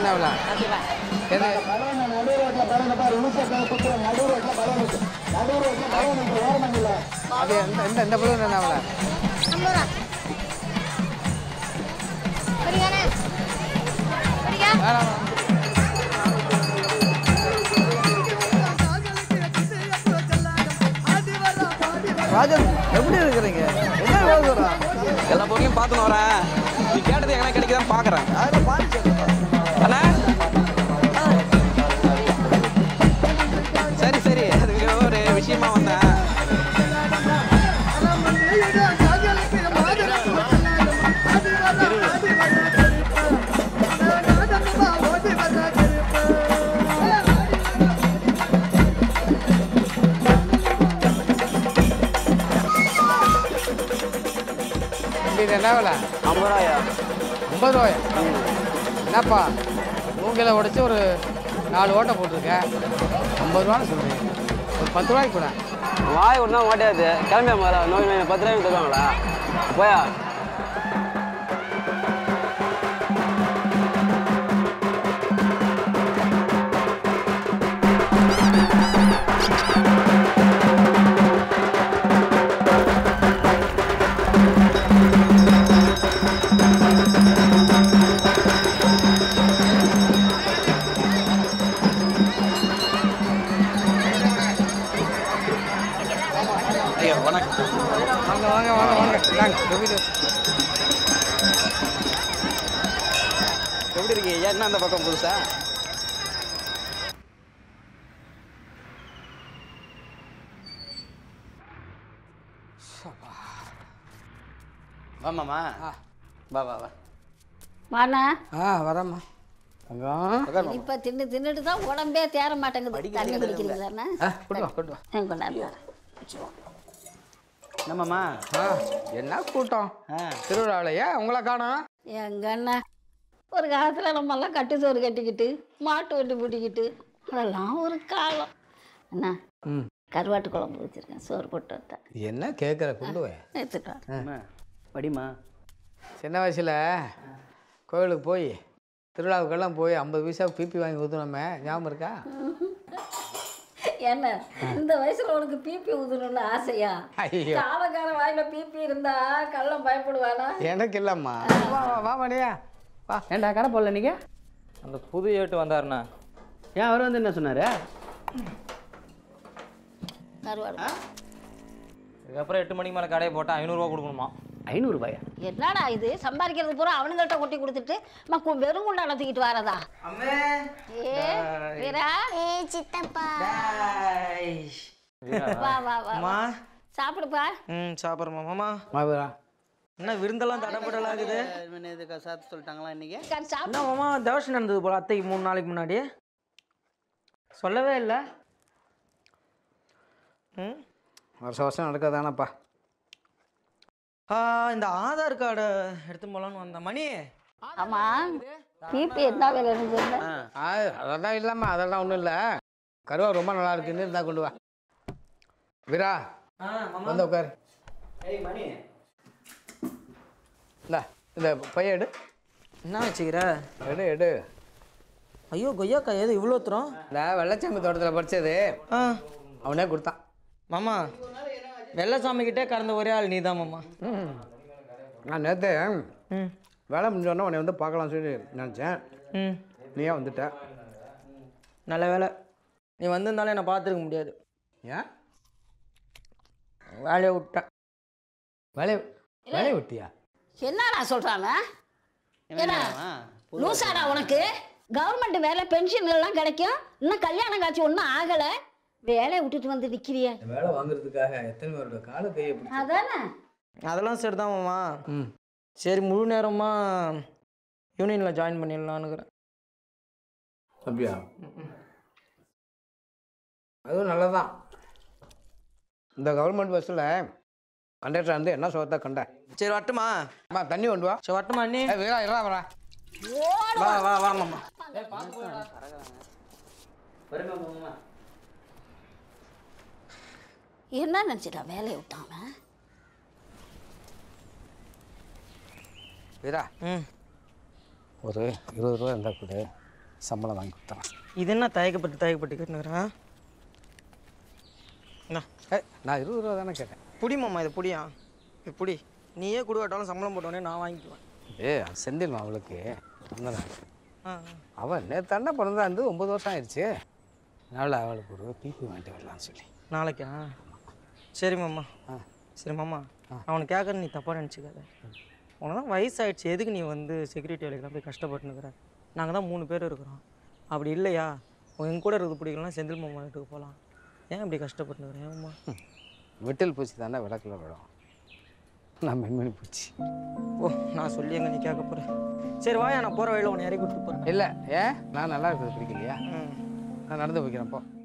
என்ன விலை? எது அது இந்த பலூன் என்ன விலை? ராஜன் எப்படி இருக்கிறீங்க? என்ன எல்லா பொருளையும் பார்த்துன்னு வரேன். நீ கேட்டது எங்கன்னா கிடைக்குதான் பார்க்குறேன். அண்ணா சரி சரி, அதுக்கு ஒரு விஷயமா வந்தேன். இது என்ன விலை? 50 ரூபாயா? 50 ரூபாயா? என்னப்பா மூங்கில உடைச்சி ஒரு 4 ஓட்டை போட்டிருக்கேன், 50 ரூபான்னு சொல்கிறீங்க. ஒரு 10 ரூபாய்க்கு கூட வாய் ஒன்றா ஓட்டையாது. கிளம்பியா முதல்ல, நோய் 10 ரூபாய்க்கு தருவாங்களா? போயா. எப்படி இருக்கீங்க? என்ன அந்த பக்கம் புதுசா? வாமாம்மா, வா வா வா. வாண்ணா. வரம்மா. இப்போ தின்னுட்டு தான் உடம்பே தேர மாட்டேங்குது. தண்ணி குடிக்கிறீங்களாண்ணா? கொண்டாந்து என்னம்மாம்மா என்ன கூட்டம் திருவிழாவிலையா? உங்களை காணோம். எங்க அண்ணா ஒரு காலத்தில் நம்மெல்லாம் கட்டு சோறு கட்டிக்கிட்டு மாட்டு வண்டி பூட்டிக்கிட்டு அதெல்லாம் ஒரு காலம். அண்ணா கருவாட்டு குழம்பு வச்சுருக்கேன், சோறு போட்டு வைத்தேன். என்ன கேட்குற? கொண்டு போய் எடுத்துட்டு படிமா. சின்ன வயசில் கோவிலுக்கு போய் திருவிழாவுக்கெல்லாம் போய் 50 பைசா பிபி வாங்கி ஊற்றுனோமே, ஞாபகம் இருக்கா? என்ன இந்த வயசுல உனக்கு பிபி ஊதணும்னு ஆசையா? காலக்கார வாயில பிபி இருந்தா கள்ளம் பயப்படுவானா? எனக்கு இல்லம்மா. வா மணியா வா. ஏன்டா கடை போடல நீங்க? அந்த புது ஏட்டு வந்தாருண்ணா. ஏன் அவர் வந்து என்ன சொன்னாரு? கருவாடு. இதுக்கப்புறம் 8 மணிக்கு மேலே கடையை போட்டால் 500 ரூபா கொடுக்கணுமா? 500 ரூபாயா? என்னடா இது? சம்பாதிக்கிறது பூரா அவனுங்கள்ட்ட கொட்டி கொடுத்துட்டு வெறும் குண்டான தூக்கிட்டு வரதா? சித்தப்பா வா வா வா சாப்பிடுப்பா. சாப்பிட்றமா மாமா. என்ன விருந்தெல்லாம் தடப்படலாம் இருக்குது? சாப்பிட்டு சொல்லிட்டாங்களா இன்னைக்கு? என்ன மாமா தவசம் நடந்தது போல அத்தைக்கு 3 நாளைக்கு முன்னாடி சொல்லவே இல்லை. வருஷம் வருஷம் நடக்காதானப்பா. இந்த ஆதார் கார்டை எடுத்து போலான்னு வந்த மணி. ஆமா பிபி என்ன வேலை இருந்தது? அதெல்லாம் இல்லைம்மா, அதெல்லாம் ஒன்றும் இல்லை. கருவா ரொம்ப நல்லா இருக்குன்னு இருந்தால் கொண்டு வா. வீரா வந்து உட்காரு. மணி இல்லை இந்த பையன் எடு. என்ன வச்சுக்கிற? எடு எடு. ஐயோ கொய்யாக்கா ஏதோ இவ்வளோ தூரம்? இந்த வெள்ளச்சாமி தோட்டத்தில் படித்தது அவனே கொடுத்தான். மாமா வெள்ளசாமிக்கிட்டே கறந்த ஒரே ஆள் நீ தான் மாமா. நான் நேற்று வேலை முடிஞ்சோடனே உன்னை வந்து பார்க்கலாம் சொல்லி நினச்சேன். நீயே வந்துட்ட. நல்ல வேலை நீ வந்திருந்தாலும் என்னை பார்த்துருக்க முடியாது. ஏன்? வேலையை விட்டேன். வேலையை விட்டியா? என்னடா சொல்றாங்க? லூசாடா உனக்கு? கவர்மெண்ட் வேலை பென்ஷன் எல்லாம் கிடைக்கும், இன்னும் கல்யாணம் காட்சி ஒன்றும் ஆகலை, வேலையை விட்டுட்டு வந்து நிற்கிறிய? வேலை வாங்குறதுக்காக எத்தனை பேரோட கால கையை அதானே? அதெல்லாம் சரி தான் மாமா. சரி முழு நேரமாக யூனியனில் ஜாயின் பண்ணிடலான்னுக்கிறேன். அப்படியா? அதுவும் நல்லதான். இந்த கவர்மெண்ட் பஸ்ஸில் கண்டக்டர் வந்து என்ன சொல்றதா கண்ட. சரி வட்டுமா? தண்ணி கொண்டு வா. சரி வட்டுமா அண்ணி? வீரா இரா வரா. வா வா வா மாமா. என்ன நினச்சிட்டா வேலையை விட்டாம? வீரா ஒரு 20 ரூபா இருந்தால் கொடு. சம்பளம் வாங்கி கொடுத்துறேன். இது என்ன தயக்கப்பட்டு கேட்டுக்கிறேன். என்ன நான் 20 ரூபா தானே கேட்டேன். புடி மாமா, இது புடியா, இது புடி. நீயே கொடுக்காட்டாலும் சம்பளம் போட்டோடனே நான் வாங்கிக்குவேன். செந்தில் அவளுக்கு அவள் நேற்று அண்ணா பிறந்தா இருந்து 9 வருஷம் ஆயிடுச்சு. அதனால் அவளுக்கு ஒரு பிபி வாங்கிட்டு வரலான்னு சொல்லி. நாளைக்கா? சரி மாமா. சரி மாமா, அவனுக்கு கேட்குற நீ தப்பாக நினச்சிக்காத. உனக்கு தான் வயசாகிடுச்சு, எதுக்கு நீ வந்து செக்யூரிட்டி வேலைக்கெல்லாம் போய் கஷ்டப்பட்டுனுக்குற? நாங்கள் தான் 3 பேர் இருக்கிறோம். அப்படி இல்லையா எங்க கூட இருக்கிறது பிடிக்கலாம், செந்தில் மாமா வீட்டுக்கு போகலாம். ஏன் இப்படி கஷ்டப்பட்டுனுக்குறேன்? ஏம்மா வெட்டில் பூச்சி தானே விளக்கில் விடும். நான் மென்மணி பூச்சி. ஓ, நான் சொல்லி எங்கே நீ கேட்க போகிறேன். சரி வாயா, நான் போகிற வழியில் உன்னை இறக்கி கொடுத்து போகிறேன். இல்லை, ஏன் நான் நல்லா இருக்கிறது பிடிக்கலையா? நான் நடந்து போய்க்கிறேன். போ.